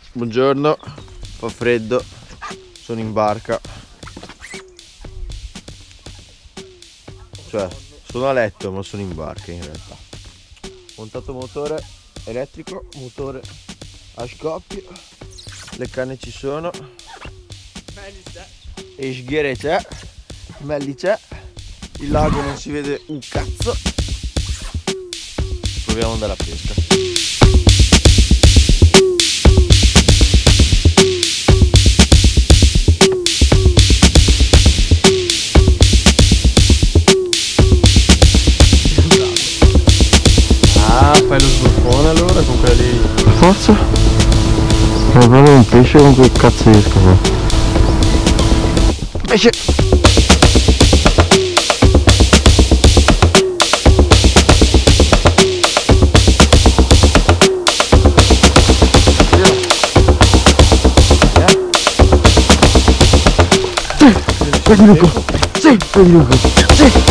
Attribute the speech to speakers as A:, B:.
A: Buongiorno, fa freddo, sono in barca. Cioè, sono a letto ma sono in barca in realtà. Montato motore elettrico, motore a scoppio, le canne ci sono, e sghiere c'è, Melli c'è, il lago non si vede un cazzo. Proviamo ad andare a pesca.
B: Fai lo sbruffone allora con quelli.
A: Per forza? Ma proprio un pesce con quel cazzo di scafo. Pesce! Sì, prendi Luco! Sì, prendi Luco! Sì!